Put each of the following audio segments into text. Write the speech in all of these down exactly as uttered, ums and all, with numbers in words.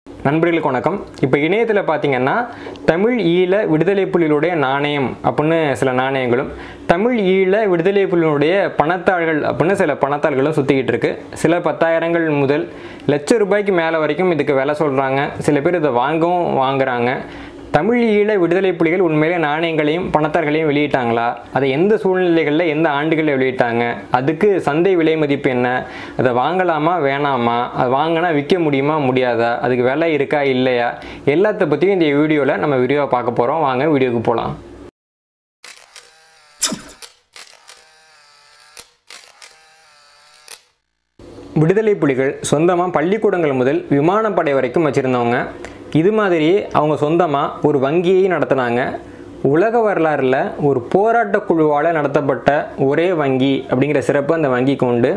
நண்பர்களுக்கு வணக்கம். இப்போ இணையத்தில் பார்த்தீங்கன்னா தமிழ் ஈழ விடுதலை புலிகளுடைய நாணயம் அப்படின்னு சில நாணயங்களும், தமிழ் ஈழ விடுதலை புலிகளுடைய பணத்தாள்கள் அப்படின்னு சில பணத்தாள்களும் சுற்றிக்கிட்டு இருக்கு. சில பத்தாயிரங்கள் முதல் லட்சம் ரூபாய்க்கு மேலே வரைக்கும் இதுக்கு விலை சொல்கிறாங்க. சில பேர் இதை வாங்கவும் வாங்குறாங்க. தமிழ் ஈழ விடுதலை புலிகள் உண்மையிலே நாணயங்களையும் பணத்தார்களையும் வெளியிட்டாங்களா? அதை எந்த சூழ்நிலைகளில் எந்த ஆண்டுகளில் வெளியிட்டாங்க? அதுக்கு சந்தை விலை மதிப்பு என்ன? அதை வாங்கலாமா வேணாமா? அதை வாங்கினா விற்க முடியுமா முடியாதா? அதுக்கு விலை இருக்கா இல்லையா? எல்லாத்த பற்றியும் இந்த வீடியோவில் நம்ம வீடியோவை பார்க்க போகிறோம். வாங்க வீடியோவுக்கு போகலாம். விடுதலை புலிகள் சொந்தமாக பள்ளிக்கூடங்கள் முதல் விமானப்படை வரைக்கும் வச்சுருந்தவங்க. இது மாதிரியே அவங்க சொந்தமாக ஒரு வங்கியை நடத்தினாங்க. உலக வரலாறில் ஒரு போராட்ட குழுவால் நடத்தப்பட்ட ஒரே வங்கி அப்படிங்கிற சிறப்பு அந்த வங்கிக்கு உண்டு.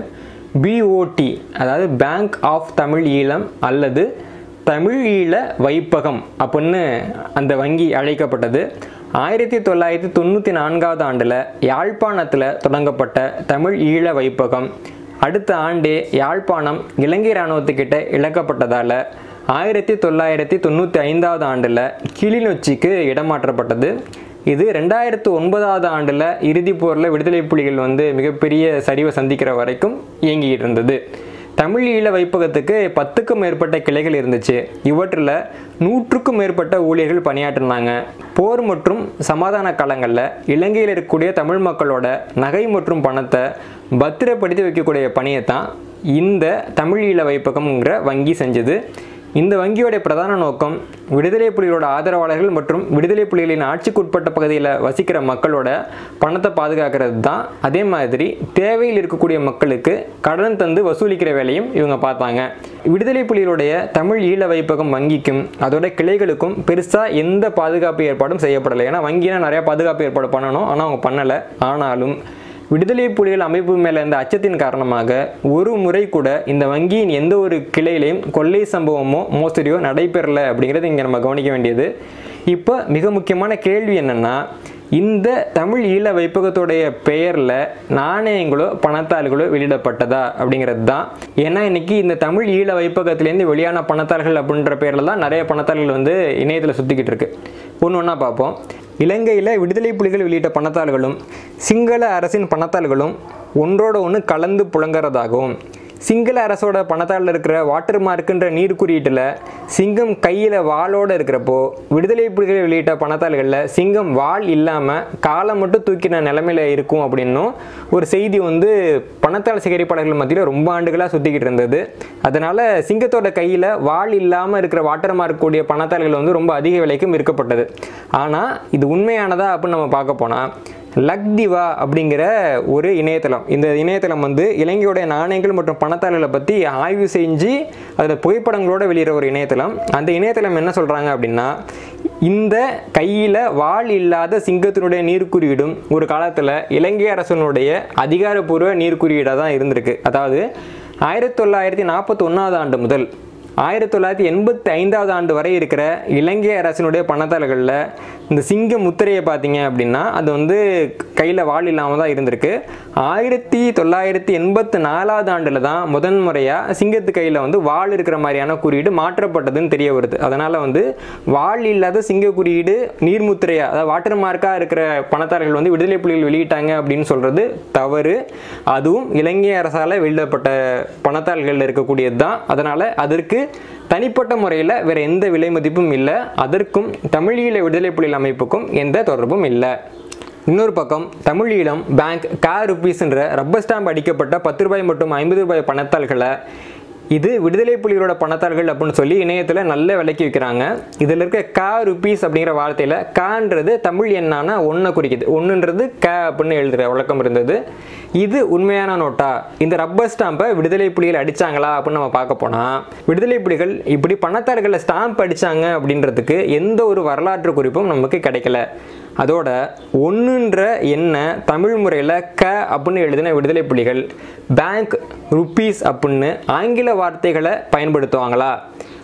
பிஓடி, அதாவது பேங்க் ஆஃப் தமிழ் ஈழம் அல்லது தமிழ் ஈழ வைப்பகம் அப்படின்னு அந்த வங்கி அழைக்கப்பட்டது. ஆயிரத்தி தொள்ளாயிரத்தி தொண்ணூற்றி நான்காவது ஆண்டில் யாழ்ப்பாணத்தில் தொடங்கப்பட்ட தமிழ் ஈழ வைப்பகம் அடுத்த ஆண்டே யாழ்ப்பாணம் இலங்கை இராணுவத்துக்கிட்ட இழக்கப்பட்டதால் ஆயிரத்தி தொள்ளாயிரத்தி தொண்ணூற்றி ஐந்தாவது ஆண்டில் கிளிநொச்சிக்கு இடமாற்றப்பட்டது. இது ரெண்டாயிரத்து ஒன்பதாவது ஆண்டில் இறுதி போரில் விடுதலை புலிகள் வந்து மிகப்பெரிய சரிவை சந்திக்கிற வரைக்கும் இயங்கிட்டு இருந்தது. தமிழ் ஈழ வைப்பகத்துக்கு பத்துக்கும் மேற்பட்ட கிளைகள் இருந்துச்சு. இவற்றில் நூற்றுக்கும் மேற்பட்ட ஊழியர்கள் பணியாற்றினாங்க. போர் மற்றும் சமாதான காலங்களில் இலங்கையில் இருக்கக்கூடிய தமிழ் மக்களோட நகை மற்றும் பணத்தை பத்திரப்படுத்தி வைக்கக்கூடிய பணியை தான் இந்த தமிழ் ஈழ வைப்பகம்ங்கிற வங்கி செஞ்சது. இந்த வங்கியோடைய பிரதான நோக்கம் விடுதலை புலிகளோட ஆதரவாளர்கள் மற்றும் விடுதலை புலிகளின் ஆட்சிக்குட்பட்ட பகுதியில் வசிக்கிற மக்களோட பணத்தை பாதுகாக்கிறது தான். அதே மாதிரி தேவையில் இருக்கக்கூடிய மக்களுக்கு கடன் தந்து வசூலிக்கிற வேலையும் இவங்க பார்த்தாங்க. விடுதலை புலிகளுடைய தமிழ் ஈழ வைப்பகம் வங்கிக்கும் அதோட கிளைகளுக்கும் பெருசாக எந்த பாதுகாப்பு ஏற்பாடும் செய்யப்படலை. ஏன்னா வங்கினா நிறையா பாதுகாப்பு ஏற்பாடு பண்ணணும், ஆனால் அவங்க பண்ணலை. ஆனாலும் விடுதலை புலிகள் அமைப்பு மேலே இருந்த அச்சத்தின் காரணமாக ஒரு முறை கூட இந்த வங்கியின் எந்த ஒரு கிளையிலையும் கொள்ளை சம்பவமோ மோசடியோ நடைபெறலை அப்படிங்கிறது இங்கே நம்ம கவனிக்க வேண்டியது. இப்போ மிக முக்கியமான கேள்வி என்னென்னா, இந்த தமிழ் ஈழ வைப்பகத்துடைய பெயரில் நாணயங்களோ பணத்தாள்களோ வெளியிடப்பட்டதா அப்படிங்கிறது தான். ஏன்னா இன்றைக்கி இந்த தமிழ் ஈழ வைப்பகத்திலேருந்து வெளியான பணத்தாள்கள் அப்படின்ற பேரில் தான் நிறைய பணத்தாள்கள் வந்து இணையத்தில் சுற்றிக்கிட்டு இருக்கு. ஒன்று ஒன்றா பார்ப்போம். இலங்கையில் விடுதலை புலிகள் வெளியிட்ட பணத்தாள்களும் சிங்கள அரசின் பணத்தாள்களும் ஒன்றோட ஒன்று கலந்து புழங்குறதாகவும், சிங்கள அரசோட பணத்தாளில் இருக்கிற வாட்டர் மார்க்குன்ற நீர் குறியீட்டில் சிங்கம் கையில் வாளோடு இருக்கிறப்போ, விடுதலை புலிகள் வெளியிட்ட பணத்தாள்களில் சிங்கம் வாள் இல்லாமல் காலை மட்டும் தூக்கின நிலைமையில் இருக்கும் அப்படின்னும் ஒரு செய்தி வந்து பணத்தாள் சேகரிப்பாளர்கள் மத்தியில் ரொம்ப ஆண்டுகளாக சுற்றிக்கிட்டு இருந்தது. அதனால் சிங்கத்தோட கையில் வாள் இல்லாமல் இருக்கிற வாட்டர் மார்க் கூடிய பணத்தாள்கள் வந்து ரொம்ப அதிக விலைக்கும் விற்கப்பட்டது. ஆனால் இது உண்மையானதா அப்படின்னு நம்ம பார்க்க போனால், லக்திவா அப்படிங்கிற ஒரு இணையதளம், இந்த இணையதளம் வந்து இலங்கையோடைய நாணயங்கள் மற்றும் பணத்தாள்களை பற்றி ஆய்வு செஞ்சு அதில் புகைப்படங்களோடு வெளியிட ஒரு இணையதளம். அந்த இணையதளம் என்ன சொல்கிறாங்க அப்படின்னா, இந்த கையில் வாள் இல்லாத சிங்கத்தினுடைய நீர்க்குறியீடும் ஒரு காலத்தில் இலங்கை அரசனுடைய அதிகாரப்பூர்வ நீர்க்குறியீடாக தான் இருந்திருக்கு. அதாவது ஆயிரத்தி தொள்ளாயிரத்தி நாற்பத்தி ஒன்றாவது ஆண்டு முதல் ஆயிரத்தி தொள்ளாயிரத்தி எண்பத்தி ஐந்தாவது ஆண்டு வரை இருக்கிற இலங்கை அரசினுடைய பணத்தாள்களில் இந்த சிங்க முத்திரையை பார்த்தீங்க அப்படின்னா அது வந்து கையில் வாள் இல்லாமல் தான் இருந்திருக்கு. ஆயிரத்தி தொள்ளாயிரத்தி எண்பத்தி நாலாவது ஆண்டில் தான் முதன் முறையாக சிங்கத்து கையில் வந்து வாள் இருக்கிற மாதிரியான குறியீடு மாற்றப்பட்டதுன்னு தெரிய வருது. அதனால் வந்து வாள் இல்லாத சிங்க குறியீடு நீர்முத்திரையா, அதாவது வாட்டர் மார்க்காக இருக்கிற பணத்தாள்கள் வந்து விடுதலை புலிகள் வெளியிட்டாங்க அப்படின்னு சொல்கிறது தவறு. அதுவும் இலங்கை அரசால் வெளியிடப்பட்ட பணத்தாள்களில் இருக்கக்கூடியது தான். அதனால் அதற்கு தனிப்பட்ட முறையில் வேறு எந்த விலை மதிப்பும் இல்லை. அதற்கும் தமிழ் ஈழ விடுதலை புலிகள் அமைப்புக்கும் எந்த தொடர்பும் இல்லை. இன்னொரு பக்கம் தமிழ் ஈழம் பேங்க் கா ருபீஸ்ன்ற ரப்பர் ஸ்டாம்ப் அடிக்கப்பட்ட பத்து ரூபாய் மற்றும் ஐம்பது ரூபாய் பணத்தாள்களை இது விடுதலை புலிகளோட பணத்தாள்கள் அப்படின்னு சொல்லி இணையத்தில் நல்ல விலைக்கு விற்கிறாங்க. இதில் இருக்க கா ருபீஸ் அப்படிங்கிற வார்த்தையில் கான்றது தமிழ் எண்ணான ஒன்றை குறிக்குது, ஒன்றுன்றது க அப்படின்னு எழுதுகிற வழக்கம் இருந்தது. இது உண்மையான நோட்டா? இந்த ரப்பர் ஸ்டாம்பை விடுதலை புலிகள் அடித்தாங்களா அப்படின்னு நம்ம பார்க்க போனால், விடுதலை புலிகள் இப்படி பணத்தாள்களில் ஸ்டாம்ப் அடித்தாங்க அப்படின்றதுக்கு எந்த ஒரு வரலாற்று குறிப்பும் நமக்கு கிடைக்கல. அதோட ஒன்றுன்ற எண்ணை தமிழ் முறையில் க அப்படின்னு எழுதின விடுதலை புலிகள் பேங்க் ருப்பீஸ் அப்படின்னு ஆங்கில வார்த்தைகளை பயன்படுத்துவாங்களா?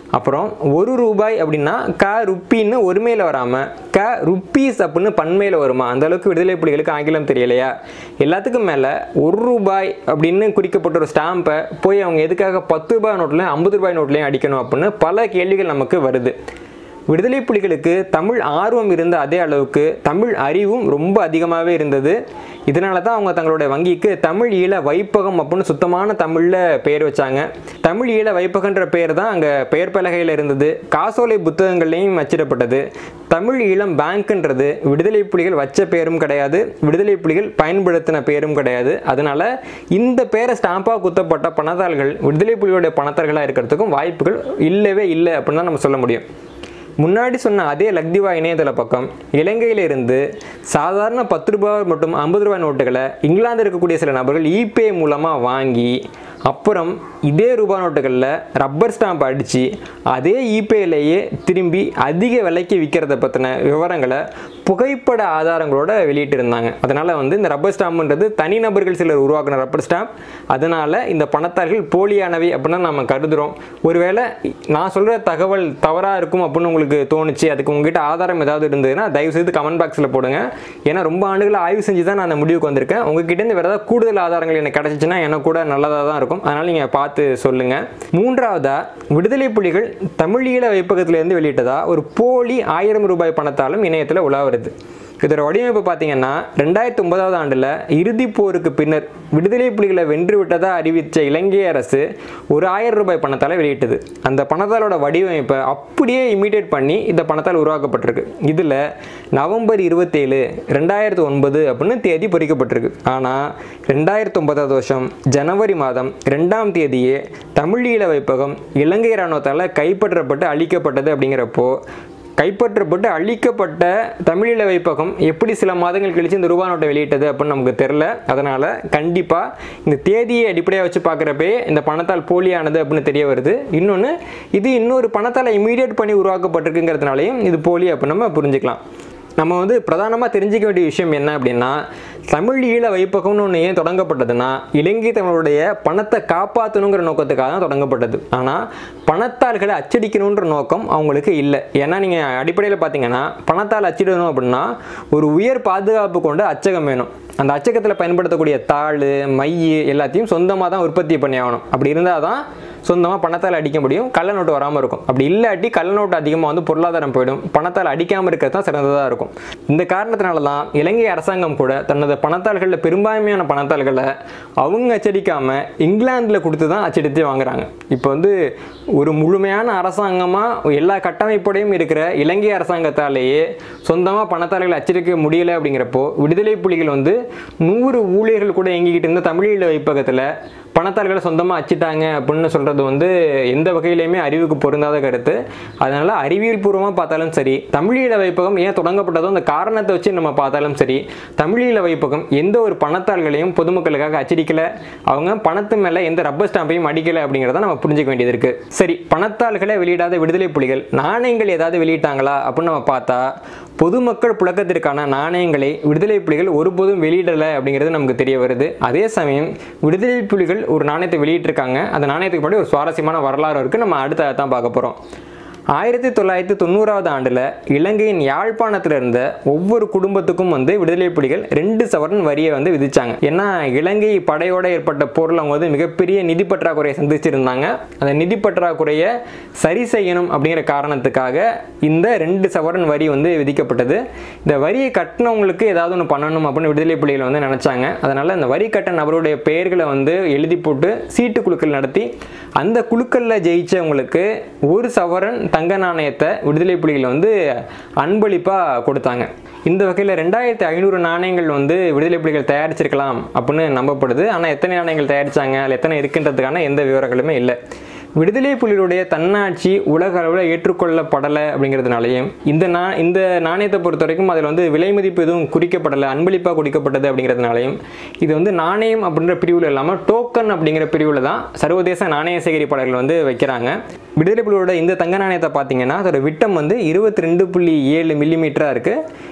அப்புறம் ஒரு ரூபாய் அப்படின்னா க ருப்பின்னு ஒருமையில் வராமல் க ருப்பீஸ் அப்படின்னு பன்மையில் வருமா? அந்த அளவுக்கு விடுதலை புலிகளுக்கு ஆங்கிலம் தெரியலையா? எல்லாத்துக்கும் மேலே ஒரு ரூபாய் அப்படின்னு குறிக்கப்பட்ட ஒரு ஸ்டாம்பை போய் அவங்க எதுக்காக பத்து ரூபாய் நோட்லையும் ஐம்பது ரூபாய் நோட்லையும் அடிக்கணும் அப்படின்னு பல கேள்விகள் நமக்கு வருது. விடுதலை புலிகளுக்கு தமிழ் ஆர்வம் இருந்த அதே அளவுக்கு தமிழ் அறிவும் ரொம்ப அதிகமாகவே இருந்தது. இதனால தான் அவங்க தங்களுடைய வங்கிக்கு தமிழ் ஈழ வைப்பகம் அப்படின்னு சுத்தமான தமிழில் பெயர் வச்சாங்க. தமிழ் ஈழ வைப்பகன்ற பெயர் தான் அங்கே பெயர் பலகையில் இருந்தது. காசோலை புத்தகங்கள்லையும் அச்சிடப்பட்டது. தமிழ் ஈழம் பேங்க்ன்றது விடுதலை புலிகள் வச்ச பேரும் கிடையாது, விடுதலை புலிகள் பயன்படுத்தின பேரும் கிடையாது. அதனால இந்த பேரை ஸ்டாம்பாக குத்தப்பட்ட பணத்தாள்கள் விடுதலை புலிகளுடைய பணத்தாள்களாக இருக்கிறதுக்கும் வாய்ப்புகள் இல்லவே இல்லை அப்படின்னு தான் நம்ம சொல்ல முடியும். முன்னாடி சொன்ன அதே லக்திவா இணையதள பக்கம் இலங்கையிலிருந்து சாதாரண பத்து ரூபாய் மற்றும் ஐம்பது ரூபாய் நோட்டுகளை இங்கிலாந்து இருக்கக்கூடிய சில நபர்கள் இபே மூலமாக வாங்கி அப்புறம் இதே ரூபாய் நோட்டுகளில் ரப்பர் ஸ்டாம்ப் அடித்து அதே இபேலேயே திரும்பி அதிக விலைக்கு விற்கிறத பற்றின விவரங்களை புகைப்பட ஆதாரங்களோட வெளியிட்டிருந்தாங்க. அதனால் வந்து இந்த ரப்பர் ஸ்டாம்புன்றது தனிநபர்கள் சிலர் உருவாக்கின ரப்பர் ஸ்டாம்ப். அதனால் இந்த பணத்தாள்கள் போலியானவை அப்படின்னு நம்ம கருதுகிறோம். ஒருவேளை நான் சொல்கிற தகவல் தவறாக இருக்கும் அப்படின்னு உங்களுக்கு தோணுச்சு, அதுக்கு உங்ககிட்ட ஆதாரம் ஏதாவது இருந்ததுன்னா தயவுசெய்து கமெண்ட் பாக்ஸில் போடுங்க. ஏன்னா ரொம்ப ஆண்டுகளை ஆய்வு செஞ்சு தான் நான் அந்த முடிவுக்கு வந்திருக்கேன். உங்ககிட்டேருந்து வேறு ஏதாவது கூடுதல் ஆதாரங்கள் எனக்கு கிடச்சிச்சின்னா எனக்கு கூட நல்லதாக தான் இருக்கும். அதனால் நீங்கள் பார்த்து சொல்லுங்கள். மூன்றாவதாக விடுதலை புலிகள் தமிழீழ வைப்பகத்திலேருந்து வெளியிட்டதா ஒரு போலி ஆயிரம் ரூபாய் பணத்தாலும் இணையத்தில் உலா வருது. இதோட வடிவமைப்பு பார்த்தீங்கன்னா ரெண்டாயிரத்தி ஒன்பதாவது ஆண்டில் இறுதி போருக்கு பின்னர் விடுதலை புலிகளை வென்று விட்டதாக அறிவித்த இலங்கை அரசு ஒரு ஆயிரம் ரூபாய் பணத்தால் வெளியிட்டது. அந்த பணத்தாலோட வடிவமைப்பை அப்படியே இமிடேட் பண்ணி இந்த பணத்தால் உருவாக்கப்பட்டிருக்கு. இதில் நவம்பர் இருபத்தேழு ரெண்டாயிரத்தி ஒன்பது அப்படின்னு தேதி பொறிக்கப்பட்டிருக்கு. ஆனால் ரெண்டாயிரத்தி ஒன்பதாவது வருஷம் ஜனவரி மாதம் ரெண்டாம் தேதியே தமிழீழ வைப்பகம் இலங்கை இராணுவத்தால் கைப்பற்றப்பட்டு அழிக்கப்பட்டது. அப்படிங்கிறப்போ கைப்பற்றப்பட்டு அழிக்கப்பட்ட தமிழீழ வைப்பகம் எப்படி சில மாதங்கள் கழித்து இந்த ரூபா நோட்டை வெளியிட்டது அப்படின்னு நமக்கு தெரில. அதனால் கண்டிப்பாக இந்த தேதியை அடிப்படையாக வச்சு பார்க்குறப்பே இந்த பணத்தால் போலியானது அப்படின்னு தெரிய வருது. இன்னொன்று, இது இன்னொரு பணத்தால் இமீடியேட் பண்ணி உருவாக்கப்பட்டிருக்குங்கிறதுனாலையும் இது போலி அப்படின்னு நம்ம புரிஞ்சுக்கலாம். நம்ம வந்து பிரதானமாக தெரிஞ்சிக்க வேண்டிய விஷயம் என்ன அப்படின்னா, தமிழ் ஈழ வைப்பகம்னு ஒன்று ஏன் தொடங்கப்பட்டதுன்னா இலங்கை தமிழுடைய பணத்தை காப்பாற்றணுங்கிற நோக்கத்துக்காக தான் தொடங்கப்பட்டது. ஆனால் பணத்தாள்களை அச்சடிக்கணுன்ற நோக்கம் அவங்களுக்கு இல்லை. ஏன்னா நீங்கள் அடிப்படையில் பார்த்தீங்கன்னா பணத்தால் அச்சிடணும் அப்படின்னா ஒரு உயர் பாதுகாப்பு கொண்ட அச்சகம் வேணும். அந்த அச்சகத்தில் பயன்படுத்தக்கூடிய தாள் மை எல்லாத்தையும் சொந்தமாக தான் உற்பத்தி பண்ணி ஆகணும். அப்படி இருந்தால் தான் சொந்தமாக பணத்தால் அடிக்க முடியும், கள்ள நோட்டு வராமல் இருக்கும். அப்படி இல்லாட்டி கள்ள நோட்டு அதிகமாக வந்து பொருளாதாரம் போயிடும். பணத்தால் அடிக்காமல் இருக்கிறது தான் சிறந்ததாக இருக்கும். இந்த காரணத்தினால தான் இலங்கை அரசாங்கம் கூட தனது பணத்தாள்களில் பெரும்பான்மையான பணத்தாள்களை அவங்க அச்சடிக்காமல் இங்கிலாந்தில் கொடுத்து தான் அச்சடித்து வாங்குறாங்க. இப்போ வந்து ஒரு முழுமையான அரசாங்கமாக எல்லா கட்டமைப்போடையும் இருக்கிற இலங்கை அரசாங்கத்தாலேயே சொந்தமாக பணத்தாள்களை அச்சடிக்க முடியலை. அப்படிங்கிறப்போ விடுதலை புலிகள் வந்து நூறு ஊழியர்கள் கூட இயங்கிக்கிட்டு இருந்த தமிழீழ வைப்பகத்தில் பணத்தாள்களை சொந்தமாக அச்சிட்டாங்க அப்படின்னு சொல்கிறது வந்து எந்த வகையிலையுமே அறிவுக்கு பொருந்தாத கருத்து. அதனால் அறிவியல் பூர்வமாக பார்த்தாலும் சரி, தமிழீழ வைப்பகம் ஏன் தொடங்கப்பட்டதோ அந்த காரணத்தை வச்சு நம்ம பார்த்தாலும் சரி, தமிழீழ வைப்பகம் எந்த ஒரு பணத்தாள்களையும் பொதுமக்களுக்காக அச்சடிக்கலை, அவங்க பணத்து மேலே எந்த ரப்பர் ஸ்டாம்பையும் அடிக்கலை அப்படிங்கிறத நம்ம புரிஞ்சுக்க வேண்டியது இருக்குது. சரி, பணத்தாள்களை வெளியிடாத விடுதலை புலிகள் நாணயங்கள் ஏதாவது வெளியிட்டாங்களா அப்படின்னு நம்ம பார்த்தா பொதுமக்கள் புழக்கத்திற்கான நாணயங்களை விடுதலை புலிகள் ஒருபோதும் வெளியிடலை அப்படிங்கிறது நமக்கு தெரிய வருது. அதே சமயம் விடுதலை புலிகள் ஒரு நாணயத்தை வெளியிட்டிருக்காங்க. அந்த நாணயத்துக்கு முன்னாடி ஒரு சுவாரஸ்யமான வரலாறு இருக்குது. நம்ம அடுத்த தான் பார்க்க போகிறோம். ஆயிரத்தி தொள்ளாயிரத்தி தொண்ணூறாவது ஆண்டில் இலங்கையின் யாழ்ப்பாணத்தில் இருந்த ஒவ்வொரு குடும்பத்துக்கும் வந்து விடுதலை புலிகள் ரெண்டு சவரன் வரியை வந்து விதிச்சாங்க. ஏன்னா இலங்கை படையோடு ஏற்பட்ட போரில் அவங்க வந்து மிகப்பெரிய நிதி பற்றாக்குறையை சந்திச்சிருந்தாங்க. அந்த நிதி பற்றாக்குறையை சரி செய்யணும் அப்படிங்கிற காரணத்துக்காக இந்த ரெண்டு சவரன் வரி வந்து விதிக்கப்பட்டது. இந்த வரியை கட்டினவங்களுக்கு ஏதாவது ஒன்று பண்ணணும் அப்படின்னு விடுதலை புலிகள் வந்து நினச்சாங்க. அதனால் அந்த வரி கட்ட நபருடைய பெயர்களை வந்து எழுதி போட்டு சீட்டு குழுக்கள் நடத்தி அந்த குழுக்களில் ஜெயிச்சவங்களுக்கு ஒரு சவரன் தங்க நாணயத்தை விடுதலை புலிகள் வந்து அன்பளிப்பாக கொடுத்தாங்க. இந்த வகையில் ரெண்டாயிரத்தி ஐநூறு நாணயங்கள் வந்து விடுதலை புலிகள் தயாரிச்சிருக்கலாம் அப்படின்னு நம்பப்படுது. ஆனால் எத்தனை நாணயங்கள் தயாரித்தாங்க, அதில் எத்தனை இருக்குன்றதுக்கான எந்த விவரங்களுமே இல்லை. விடுதலை புலிகளுடைய தன்னாட்சி உலக அளவில் ஏற்றுக்கொள்ளப்படலை அப்படிங்கிறதுனாலையும் இந்த நா இந்த நாணயத்தை பொறுத்த வரைக்கும் அதில் வந்து விலை மதிப்பு எதுவும் குறிக்கப்படலை, அன்பளிப்பாக கொடுக்கப்பட்டது அப்படிங்கிறதுனாலையும் இது வந்து நாணயம் அப்படின்ற பிரிவில் இல்லாமல் டோக்கன் அப்படிங்கிற பிரிவில் தான் சர்வதேச நாணய சேகரிப்பாளர்கள் வந்து வைக்கிறாங்க. விடுதலை புலிகளோட இந்த தங்க நாணயத்தை பார்த்தீங்கன்னா அதோட விட்டம் வந்து இருபத்தி ரெண்டு புள்ளி ஏழு மில்லிமீட்டராக இருக்குது.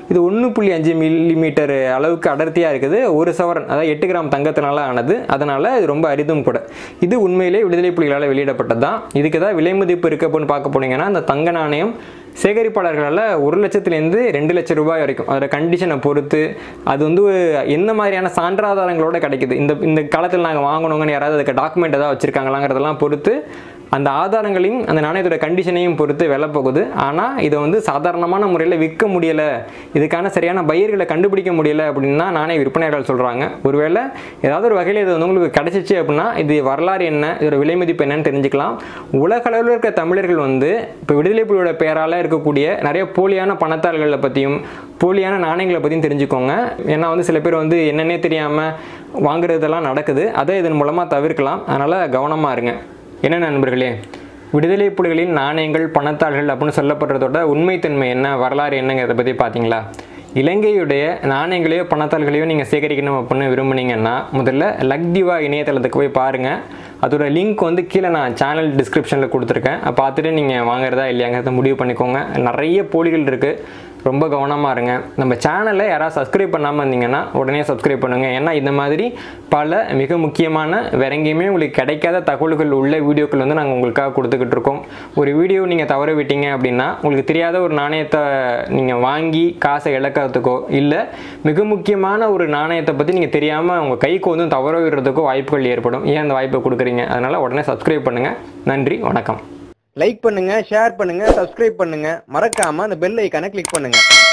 இது ஒன்று புள்ளி அஞ்சு மில்லிமீட்டர் அளவுக்கு அடர்த்தியாக இருக்குது. ஒரு சவரன் அதாவது எட்டு கிராம் தங்கத்தினால ஆனது. அதனால் இது ரொம்ப அரிதும் கூட. இது உண்மையிலே விடுதலை புலிகளால் வெளியிடப்பட்டது தான். இதுக்கு தான் விலை மதிப்பு இருக்குது அப்படின்னு பார்க்க போனீங்கன்னா அந்த தங்க நாணயம் சேகரிப்பாளர்களால் ஒரு லட்சத்துலேருந்து ரெண்டு லட்சம் ரூபாய் வரைக்கும் அதோட கண்டிஷனை பொறுத்து அது வந்து என்ன மாதிரியான சான்றாதாரங்களோட கிடைக்குது, இந்த இந்த காலத்தில் நாங்கள் வாங்கணுங்கன்னு யாராவது அதுக்கு டாக்குமெண்ட் ஏதாவது வச்சுருக்காங்களாங்கிறதெல்லாம் பொறுத்து அந்த ஆதாரங்களையும் அந்த நாணயத்தோட கண்டிஷனையும் பொறுத்து விலை போகுது. ஆனால் இதை வந்து சாதாரணமான முறையில் விற்க முடியலை, இதுக்கான சரியான பையர்களை கண்டுபிடிக்க முடியலை அப்படின்னா நாணய விற்பனையாளர்கள் சொல்கிறாங்க. ஒருவேளை ஏதாவது ஒரு வகையில் இது வந்து உங்களுக்கு கிடைச்சிச்சு அப்படின்னா இது வரலாறு என்ன, இதோட விலை மதிப்பு என்னன்னு தெரிஞ்சுக்கலாம். உலக அளவில் இருக்க தமிழர்கள் வந்து இப்போ விடுதலை புலியோட பெயரால் இருக்கக்கூடிய நிறைய போலியான பணத்தாள்களை பற்றியும் போலியான நாணயங்களை பற்றியும் தெரிஞ்சுக்கோங்க. ஏன்னா வந்து சில பேர் வந்து என்னென்னே தெரியாமல் வாங்குறதெல்லாம் நடக்குது. அதை இதன் மூலமாக தவிர்க்கலாம். அதனால் கவனமாக இருங்க. என்ன நண்பர்களே, விடுதலை புலிகளின் நாணயங்கள் பணத்தாள்கள் அப்படின்னு சொல்லப்படுறதோட உண்மைத்தன்மை என்ன, வரலாறு என்னங்கிறத பற்றி பார்த்தீங்களா? இலங்கையுடைய நாணயங்களையோ பணத்தாள்களையோ நீங்கள் சேகரிக்கணும் அப்படின்னு விரும்புனீங்கன்னா முதல்ல லக்திவா இணையதளத்துக்கு போய் பாருங்கள். அதோட லிங்க் வந்து கீழே நான் சேனல் டிஸ்கிரிப்ஷனில் கொடுத்துருக்கேன். பார்த்துட்டு நீங்கள் வாங்குறதா இல்லையாங்கிறத முடிவு பண்ணிக்கோங்க. நிறைய போலிகள் இருக்குது, ரொம்ப கவனமாக இருங்க. நம்ம சேனலை யாராவது சப்ஸ்கிரைப் பண்ணாமல் இருந்தீங்கன்னா உடனே சப்ஸ்கிரைப் பண்ணுங்கள். ஏன்னா இந்த மாதிரி பல மிக முக்கியமான வேற எங்கேயுமே உங்களுக்கு கிடைக்காத தகவல்கள் உள்ள வீடியோக்கள் வந்து நாங்கள் உங்களுக்காக கொடுத்துக்கிட்டு இருக்கோம். ஒரு வீடியோ நீங்கள் தவற விட்டீங்க அப்படின்னா உங்களுக்கு தெரியாத ஒரு நாணயத்தை நீங்கள் வாங்கி காசை இழக்கிறதுக்கோ இல்லை மிக முக்கியமான ஒரு நாணயத்தை பற்றி நீங்கள் தெரியாமல் உங்கள் கைக்கு வந்து தவற விடுறதுக்கோ வாய்ப்புகள் ஏற்படும். ஏன் அந்த வாய்ப்பை கொடுக்குறீங்க? அதனால் உடனே சப்ஸ்கிரைப் பண்ணுங்கள். நன்றி, வணக்கம். லைக் பண்ணுங்க, ஷேர் பண்ணுங்க, சப்ஸ்கிரைப் பண்ணுங்க, மறக்காம அந்த பெல் ஐகானை கிளிக் பண்ணுங்க.